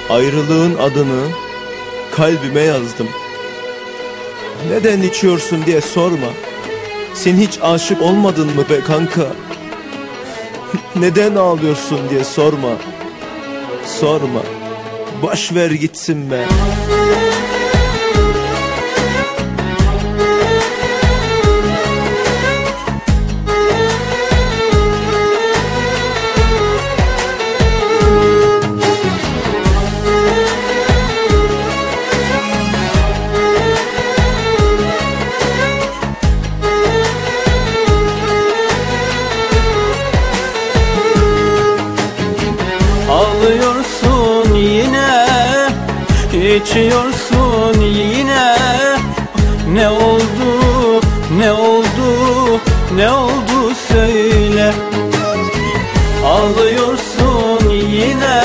Ayrılığın adını kalbime yazdım. Neden içiyorsun diye sorma. Sen hiç aşık olmadın mı be kanka? Neden ağlıyorsun diye sorma. Sorma. Boş ver gitsin be. Ağlıyorsun yine, içiyorsun yine. Ne oldu, ne oldu, ne oldu söyle. Ağlıyorsun yine,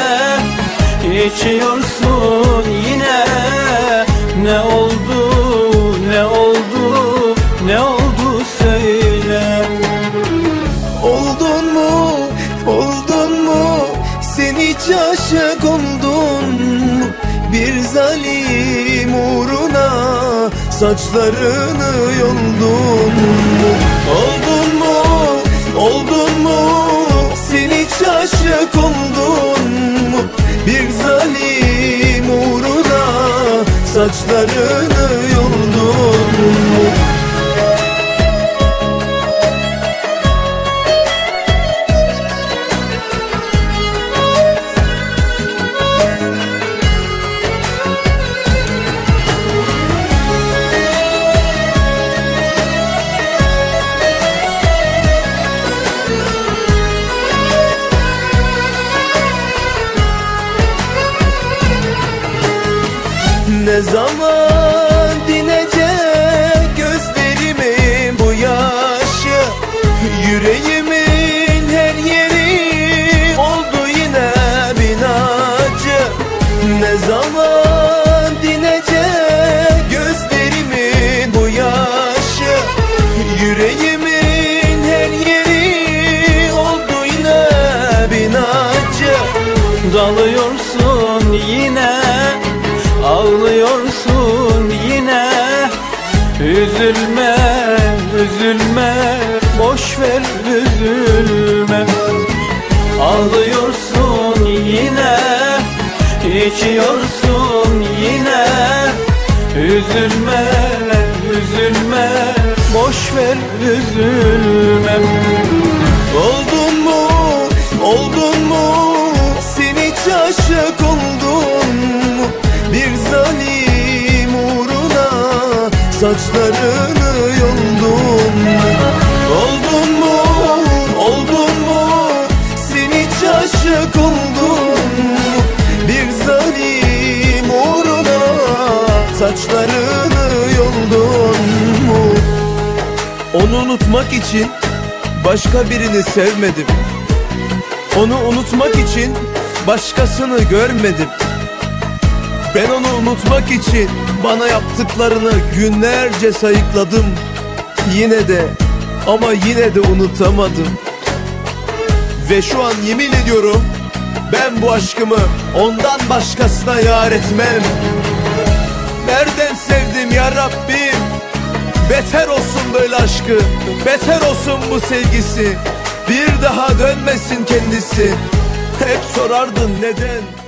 içiyorsun yine. Ne oldu, ne oldu, ne oldu söyle. Oldun mu, oldun mu? Sen hiç aşık oldun mu? Bir zalim uğruna saçlarını yoldun mu? Oldun mu, oldun mu? Sen hiç aşık oldun mu? Bir zalim uğruna saçlarını yoldun mu? Ne zaman dinecek gözlerimin bu yaşı? Yüreğimin her yeri oldu yine binacı. Ne zaman dinecek gözlerimin bu yaşı? Yüreğimin her yeri oldu yine binacı. Dalıyorsun yine, ağlıyorsun yine. Üzülme, üzülme, boş ver üzülme. Ağlıyorsun yine, içiyorsun yine. Üzülme, üzülme, boş ver üzülme. Oldun mu, oldun mu? Sen hiç aşık oldun mu? Bir zalim uğruna saçlarını yoldun mu? Oldun mu, oldun mu? Sen hiç aşık oldun mu? Bir zalim uğruna saçlarını yoldun mu? Onu unutmak için başka birini sevmedim. Onu unutmak için başkasını görmedim. Ben onu unutmak için bana yaptıklarını günlerce sayıkladım. Yine de, ama yine de unutamadım. Ve şu an yemin ediyorum, ben bu aşkımı ondan başkasına yar etmem. Nereden sevdim ya Rabbim? Beter olsun böyle aşkı, beter olsun bu sevgisi. Bir daha dönmesin kendisi. Hep sorardın neden?